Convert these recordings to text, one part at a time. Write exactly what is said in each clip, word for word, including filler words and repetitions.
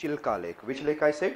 Chilka Lake. Which lake I said?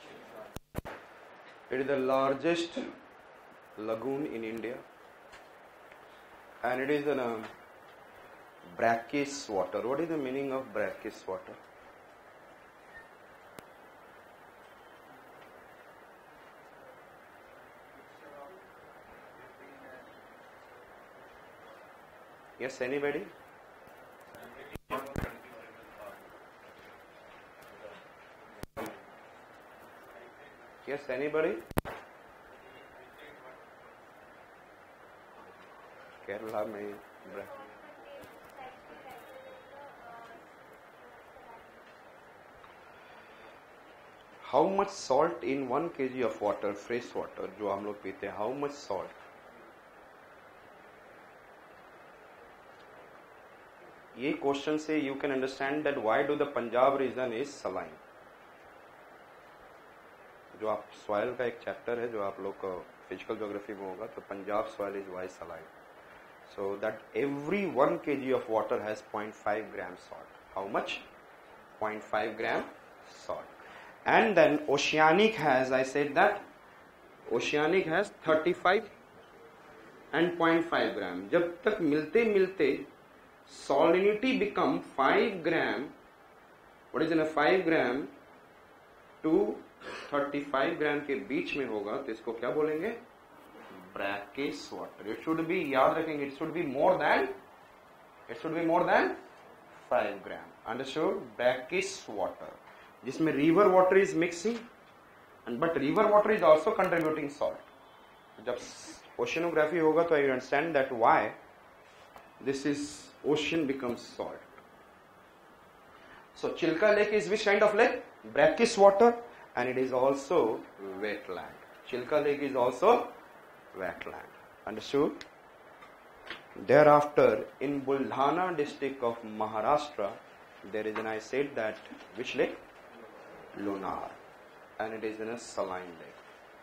It is the largest lagoon in India, and it is in a brackish water. What is the meaning of brackish water? Yes, anybody? Yes, anybody? Kerala में How much salt in one kg of water, fresh water, जो हम लोग पीते हैं? How much salt? ये question से you can understand that why do the Punjab region is saline. जो आप सॉइल का एक चैप्टर है जो आप लोग को फिजिकल ज्योग्राफी में होगा, तो Punjab soil is why saline. So that every one kg of water has zero point five gram salt. How much? zero point five gram salt. And then oceanic has, I said that oceanic has thirty-five and zero point five gram. जब तक मिलते मिलते salinity become five gram. What is in a five gram to thirty-five gram के बीच में होगा, तो इसको क्या बोलेंगे? Brackish water. It should be, याद रखेंगे, it should be more than, it should be more than five gram. Understood? Brackish water, जिसमें river water is mixing, and but river water is also contributing salt. जब oceanography होगा तो you understand that why this is ocean becomes salt. So Chilka Lake is which kind of lake? Brackish water, and it is also wetland. Chilka Lake is also wetland. Understood? Thereafter, in Buldhana district of Maharashtra, there is an, I said that, which lake? Lonar. And it is in a saline lake.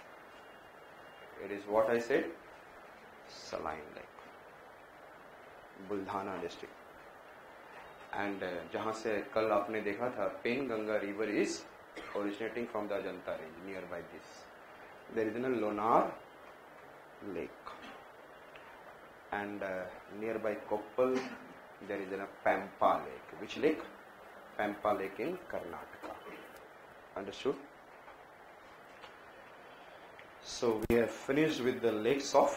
It is what I said? Saline lake. Buldhana district. And uh, जहाँ से कल आपने देखा था, Penganga river is originating from the Ajanta range, nearby this. There is a Lonar lake. And uh, nearby Koppal, there is a Pampa lake. Which lake? Pampa lake in Karnataka. Understood? So we have finished with the lakes of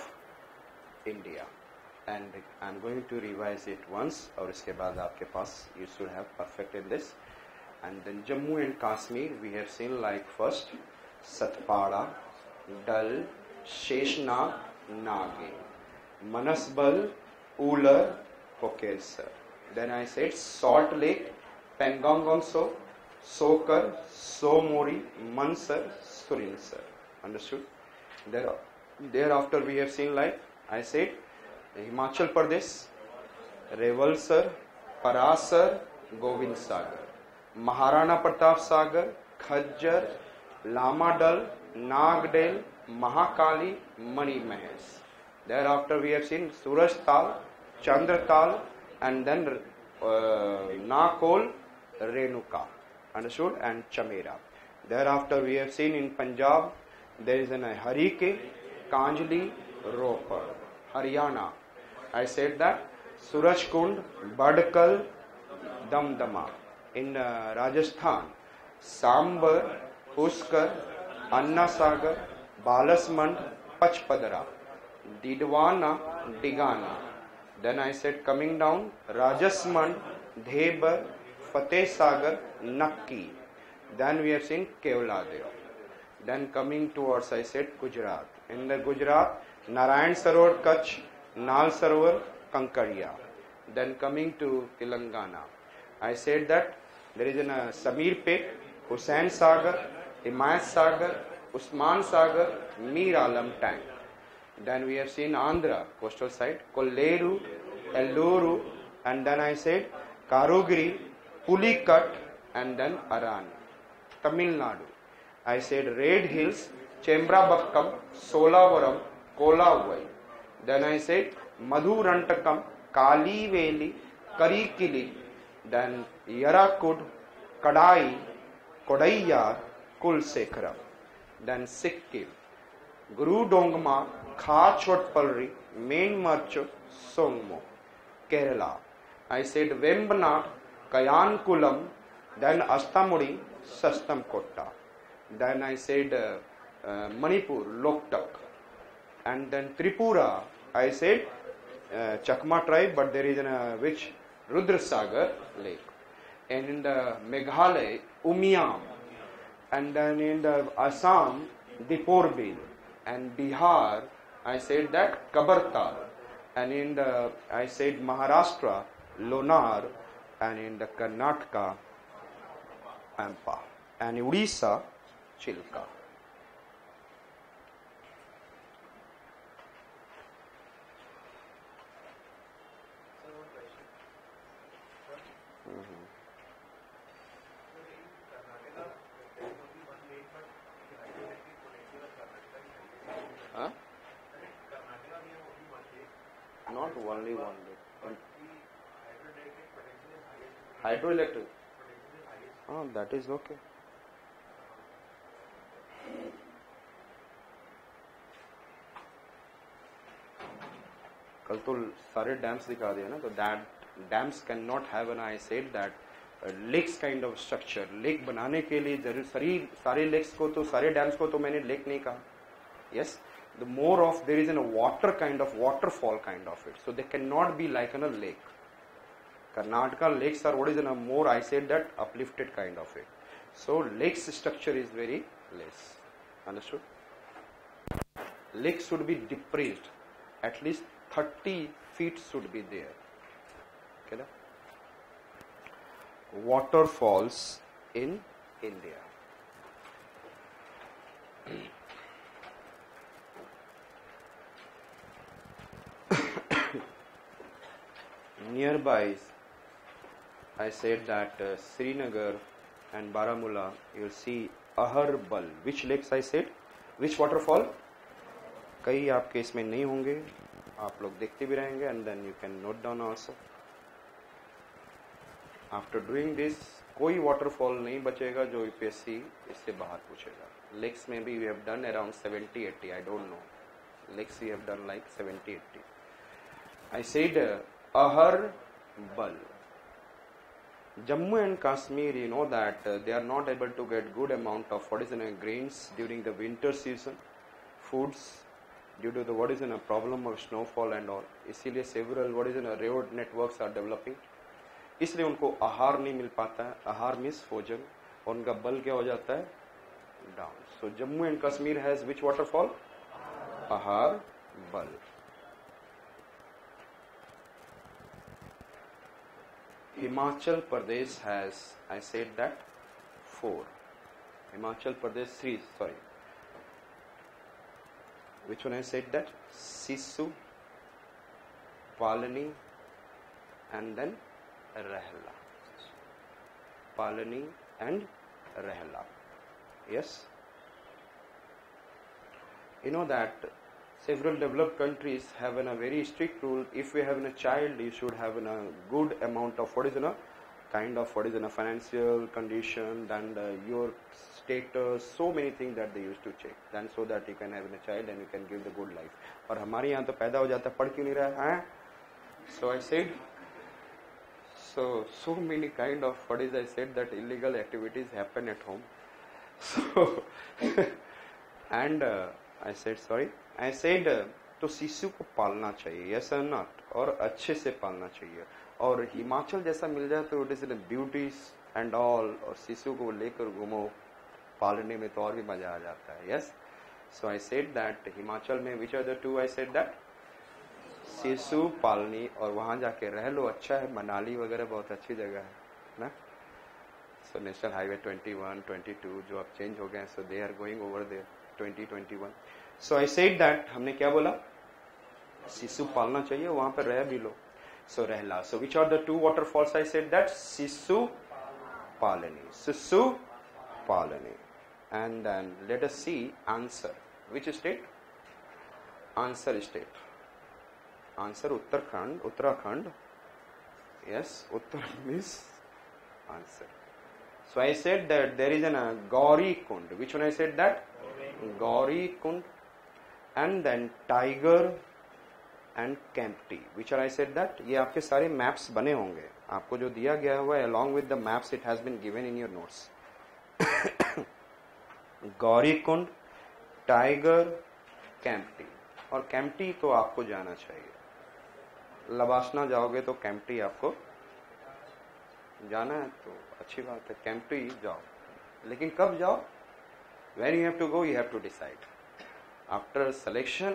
India. And I am going to revise it once, और इसके बाद आपके पास you should have perfected this. And then Jammu and Kashmir, we have seen like first Satpara, Dal, Sheshnaag, Nagin, Manasbal, Ular, Kokesar. Then I said Salt Lake, Pangongongso, Sokar, Somori, Mansar, Surinsar. Understood? There, thereafter we have seen like I said Himachal Pradesh, Revalsar, Parasar, Govind Sagar, Maharana Pratap Sagar, Khajjar, Lamadal, Nagdel, Mahakali, Mani Mahesh. Thereafter we have seen Suraj Tal, Chandra Tal, and then uh, Nakol, Renuka. Understood? And Chamera. Thereafter we have seen in Punjab there is an Harike, Kanjli, Ropar. Haryana, I said that Suraj Kund, Badkal, Damdama. In uh, Rajasthan, Sambar, Puskar, Anna Sagar, Balasmand, Pachpadara, Didwana, Digana. Then I said coming down, Rajasmand, Dhebar, Fateh Sagar, Nakki. Then we have seen Kevladev. Then coming towards, I said Gujarat. In the Gujarat, Narayan Sarovar, Kutch, Nal Sarovar, Kankaria. Then coming to Telangana, I said that there is a Samir Pet, Hussain Sagar, Himayat Sagar, Usman Sagar, Mir Alam Tank. Then we have seen Andhra, coastal side, Kolleru, Elluru, and then I said Karugiri, Pulikat, and then Aran. Tamil Nadu, I said Red Hills, Chembrabakkam, Solavaram, Kolavai. Then I said Madhurantakam, Kaliveli, Karikili, then Yarakud, Kadai, Kodaiyyar, Kulsekara. Then Sikkim, Guru Dongma, Kha Chotpalri, Main Marcho, Songmo. Kerala, I said Vembanad, Kayankulam, then Astamudi, Sastam Kotta. Then I said uh, uh, Manipur, Loktak. And then Tripura, I said uh, Chakma tribe, but there is a uh, which Rudrasagar lake. And in the Meghalaya, Umiam. And then in the Assam, Diporbil. And Bihar, I said that Kabartal. And in the, I said Maharashtra, Lonar. And in the Karnataka, Ampa. And Odisha, Chilka. Huh? Not only one lake. Hydroelectric. Oh, that is okay. कल तो सारे dams दिखा दिए ना, तो that dams can not have an, I said that lakes kind of structure. Lake बनाने के लिए जरूर सारी सारे लेक्स को तो सारे डैम्स को तो मैंने लेक नहीं कहा. Yes, the more of there is in a water kind of waterfall kind of it, so they cannot be like in a lake. Karnataka lakes are what is in a more, I said that, uplifted kind of it. So lakes structure is very less. Understood? Lakes should be depressed, at least thirty feet should be there. Okay, waterfalls in India. Nearby, I said that uh, Srinagar and Baramulla, you'll see Aharbal. Which lakes I said? Which waterfall? कई आपके इसमें नहीं होंगे, आप लोग देखते भी रहेंगे, and then you can note down also. After doing this, कोई waterfall नहीं बचेगा जो U P S C इससे बाहर पूछेगा. Lakes में भी we have done around seventy eighty, I don't know. Lakes we have done like seventy eighty. I said uh, Aharbal. Jammu and Kashmir, you know that uh, they are not able to get good amount of what is in a grains during the winter season, foods, due to the what is in a problem of snowfall and all. इसीलिए several what is in a road networks are developing. इसलिए उनको आहार नहीं मिल पाता है. आहार means भोजन, और उनका बल क्या हो जाता है? Down. So Jammu and Kashmir has which waterfall? Aharbal. Himachal Pradesh has, I said that, four. Himachal Pradesh, three, sorry. Which one I said that? Sisu, Palani, and then Rehla. Palani and Rehla. Yes? You know that several developed countries have in a very strict rule. If we have in a child, you should have in a good amount of what is in a kind of what is in a financial condition, and uh, your status, so many things that they used to check. Then so that you can have in a child and you can give the good life. और हमारे यहाँ तो पैदा हो जाता है, पढ़ क्यों नहीं रहा है? So I said, so so many kind of what is I said that illegal activities happen at home. So and uh, I said sorry. I said तो शिशु को पालना चाहिए, yes or not, और अच्छे से पालना चाहिए. और हिमाचल जैसा मिल जाए तो it is beauties and all, और शिशु को लेकर घूमो, पालने में तो और भी मजा आ जाता है. Yes, so I said that Himachal में which are the two, I said that शिशु पालनी, और वहां जाके रह लो, अच्छा है. मनाली वगैरह बहुत अच्छी जगह है ना. So national highway twenty one, twenty two जो अब चेंज हो गए, so they are going over there twenty twenty one. So I said that हमने क्या बोला, शिशु पालना चाहिए, वहां पर रह भी लो. So Rehla. So which are the two waterfalls? I said that Sisu Palani. Sisu Palani. And then let us see answer. Which state? Answer state. Answer Uttarakhand. Uttarakhand. Yes, Uttar means answer. So I said that there is an uh, Gauri Kund. Which one I said that? Gauri Kund. And then Tiger and Kempty. Which one I said that? ये आपके सारे maps बने होंगे. आपको जो दिया गया हुआ है along with the maps it has been given in your notes. Gauri Kund, tiger, Kempty. और कैंपटी तो आपको जाना चाहिए. लबासना जाओगे तो कैंपटी आपको जाना है तो अच्छी बात है, कैंपटी जाओ. लेकिन कब जाओ? When you have to go, you have to decide. After selection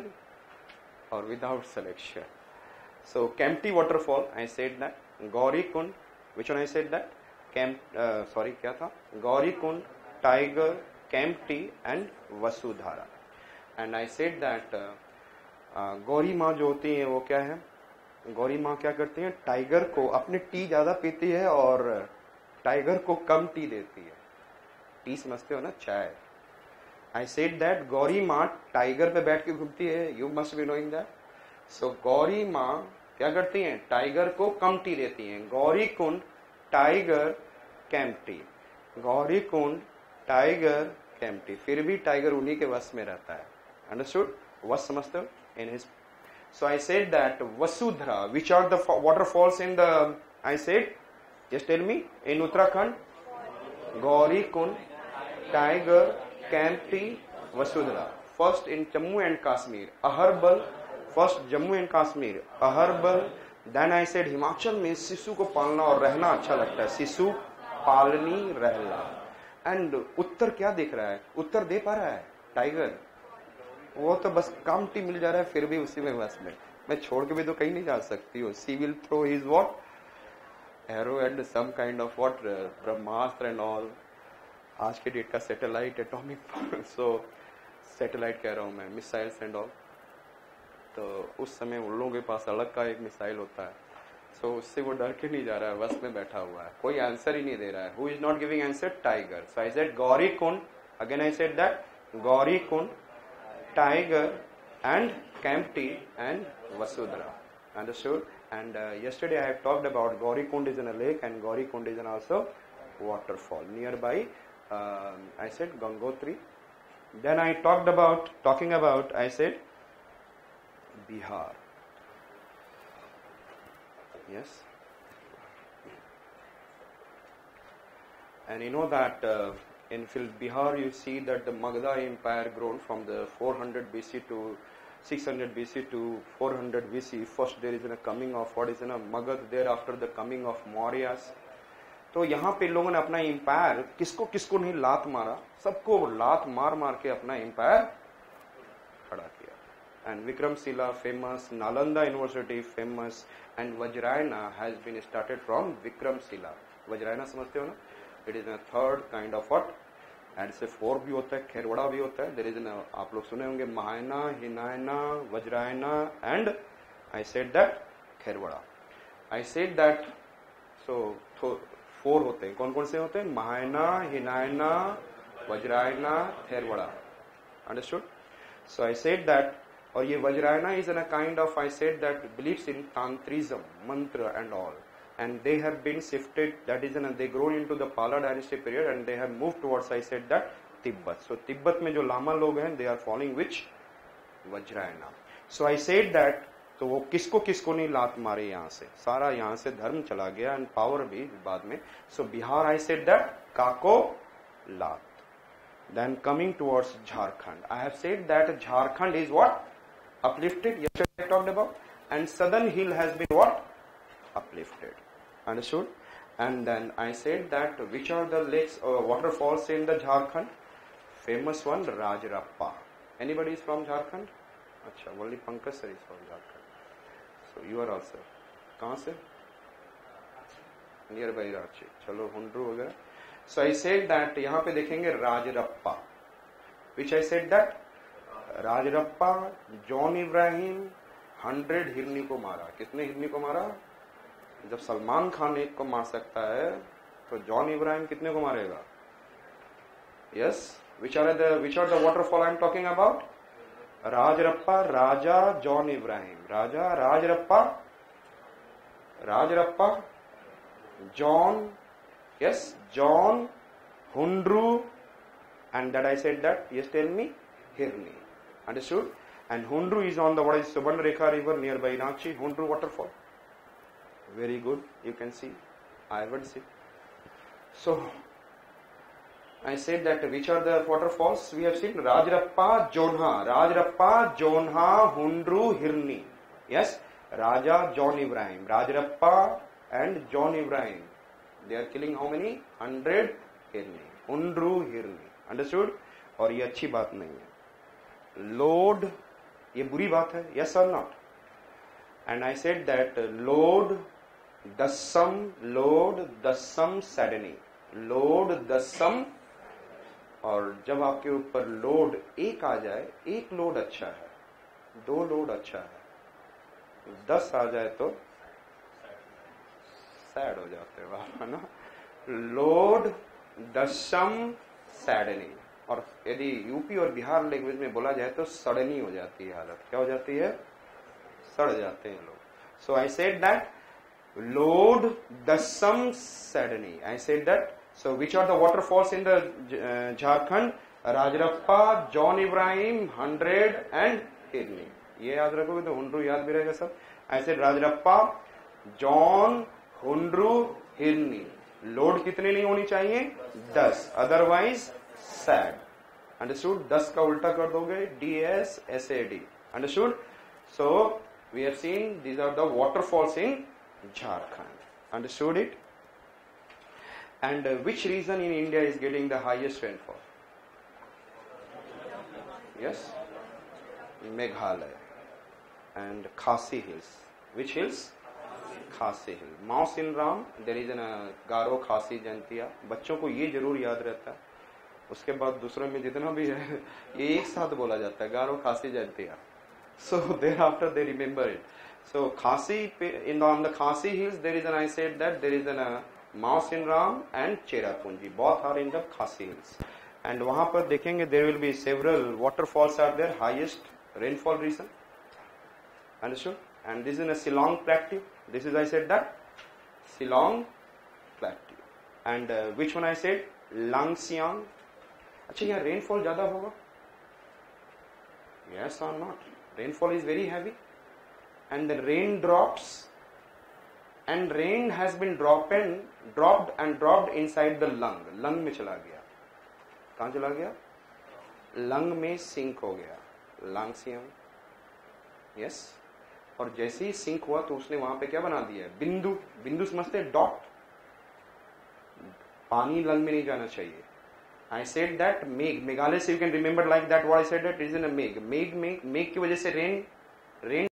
or without selection. So Kempty waterfall, I said that. Gauri Kund, which one I said that? Camp, uh, sorry, क्या था? Gauri Kund, Tiger, Kempty and Vasudhara. And I said that uh, uh, Gauri माँ जो होती है वो क्या है? गौरी माँ क्या करती है? टाइगर को अपनी टी ज्यादा पीती है और टाइगर को कम टी देती है. टी समझते हो ना, चाय. I said that गौरी माँ टाइगर पे बैठ के घूमती है. You must be knowing that. So Gauri माँ क्या करती हैं? टाइगर को कम टी देती हैं. गौरी कुंड, टाइगर, कैंपटी. गौरी कुंड, टाइगर, कैंपटी. फिर भी टाइगर उन्हीं के वश में रहता है. अंडरस्टूड? वश समझते हो? In his. So I said that Vasudhara, which are the waterfalls in the, I said, just tell me, in Uttarakhand, Gauri Kund, Tiger, Kempty, Vasudhara. First in Jammu and Kashmir, Aharbal. First Jammu and Kashmir, Aharbal. Then I said Himachal में शिशु को पालना और रहना अच्छा लगता है. शिशु पालनी रहना. एंड उत्तर क्या देख रहा है? उत्तर दे पा रहा है टाइगर. वो तो बस कम टी मिल जा रहा है फिर भी उसी में बस में. मैं छोड़ के भी तो कहीं नहीं जा सकती हूँ. She will throw his what arrow and some kind of what Brahmastra and all. आज के डेट का सैटेलाइट एटॉमिक सो सैटेलाइट कह रहा हूँ मैं, मिसाइल्स एंड ऑल. तो उस समय उन लोगों के पास अलग का एक मिसाइल होता है. सो so, उससे वो डर के नहीं जा रहा है, बस में बैठा हुआ है. कोई आंसर ही नहीं दे रहा है. Who is not giving answer? Tiger. So I said Gauri Kund. Again I said that Gauri Kund, tiger and Kempty and Vasudhara. Understood? And uh, yesterday I have talked about Gauri Kund is in a lake and Gauri Kund is in also waterfall nearby. Uh, I said Gangotri. Then I talked about, talking about, I said Bihar. Yes. And you know that uh, in Bihar you see that the Magadha Empire grown from the four hundred B C to six hundred B C to four hundred B C. First there is a coming of what is in a Magad, thereafter the coming of Mauryas. तो यहाँ पे लोगों ने अपना empire किसको किसको नहीं लात मारा, सबको लात मार मार के अपना एम्पायर खड़ा किया. And Vikramshila famous, Nalanda University famous, and Vajrayana has been started from Vikramshila. Vajrayana समझते हो ना? It is a third kind of what? And से फोर भी होता है, खेरवड़ा भी होता है. There is an, आप लोग सुने होंगे Mahayana, Hinayana, Vajrayana and I said that Kherwara. I said that so four होते हैं. कौन कौन से होते हैं? Mahayana, Hinayana, वज्रायना, खेरवड़ा. Understood? So I said that. और ये वज्रायना is in a kind of, I said that believes in tantrism, mantra and all. And they have been shifted, that is, and they grown into the Pala dynasty period and they have moved towards, I said that, Tibet. So Tibet में जो लामा लोग हैं, they are following which? Vajrayana. So I said that, तो वो किसको किसको नहीं लात मारे यहाँ से, सारा यहाँ से धर्म चला गया and power भी बाद में. So Bihar, I said that, काको लात. Then coming towards Jharkhand, I have said that Jharkhand is what? Uplifted, yesterday I talked about, and southern hill has been what? Uplifted. Understood? And then I said that which are the lakes or waterfalls in the Jharkhand? Famous one, Rajrappa. Anybody is from Jharkhand? Acha, only Pankaj sir is from Jharkhand. So you are also. कहाँ से? Nearby Ranchi. चलो हुंड्रू वगैरह. So I said that यहाँ पे देखेंगे Rajrappa. Which I said that Rajrappa, John Ibrahim, hundred हिरनी को मारा. कितने हिरनी को मारा? जब सलमान खान एक को मार सकता है तो जॉन इब्राहिम कितने को मारेगा? Yes. Which are the which are the waterfall I am talking about? Rajrappa, Raja, John Ibrahim. Raja, Rajrappa, Rajrappa, John, yes, John Hundru, and that I said that, yes, tell me, Hirni. Understood? And Hundru is on the, what is Subarnarekha river nearby Ranchi, Hundru waterfall. Very good, you can see, I would see. So, I said that which are the waterfalls we have seen? Rajarappa, Jonha, Rajarappa, Jonha, Hundru, Hirni. Yes, Raja, John Ibrahim, Rajarappa and John Ibrahim. They are killing how many? Hundred Hirni. Hundru, Hirni. Understood? और ये अच्छी बात नहीं है. Lord, ये बुरी बात है. Yes or not? And I said that Lord, Dasam, Lord, Dasam, saddening. Lord, Dasam, और जब आपके ऊपर लोड एक आ जाए, एक लोड अच्छा है, दो लोड अच्छा है, दस आ जाए तो सैड हो जाते हैं आप, है ना. लोड, दसम, सैडनिंग. और यदि यूपी और बिहार लैंग्वेज में बोला जाए तो सड़नी हो जाती है हालत. क्या हो जाती है? सड़ जाते हैं लोग. So I said that Lodh, Dassam, Sadni. I said that. So which are the waterfalls in the uh, Jharkhand? Rajarappa, John Ibrahim, Hundred and Hirni. ये याद रखोगे तो हुंड्रू याद भी रहेगा सब. I said Rajarappa, John, Hundru, Hirni. Lodh कितने नहीं होनी चाहिए? दस. Otherwise sad. Understood? दस का उल्टा कर दोगे D S S A D. Understood? So we have seen these are the waterfalls in Jharkhand. Understood it? And uh, which region in India is getting the highest rainfall? Yes? Meghalaya and Khasi Hills. Which hills? Khasi Hill. Mausin Ram, there is a uh, Garo Khasi Jantiya. बच्चों को ये जरूर याद रहता है. उसके बाद दूसरों में जितना भी है ये एक साथ बोला जाता है, गारो खासी Jaintia. So thereafter they remember it. So Khasi, in the, on the Khasi Hills there is an, I said that there is an uh, Mausin Ram and Cherapunji. Both are in the Khasi Hills. And वहाँ पर देखेंगे there will be several waterfalls are there, highest rainfall region. Understood? And this is in a Shillong Plateau. This is I said that Shillong Plateau. And uh, which one I said? Langsiang. अच्छा यहाँ rainfall ज़्यादा होगा? Yes or not? Rainfall is very heavy. And the rain drops. And rain has been dropped and dropped and dropped inside the lung. Lung में चला गया. कहाँ चला गया? Lung में sink हो गया. Langsiang. Yes. और जैसे ही सिंक हुआ तो उसने वहां पे क्या बना दिया? बिंदु. बिंदु समझते हैं? डॉट. पानी लंग में नहीं जाना चाहिए. I said that मेघ. मेघालय से you can remember like that what I said that is in a मेघ. मेघ में मेघ की वजह से रेन रेन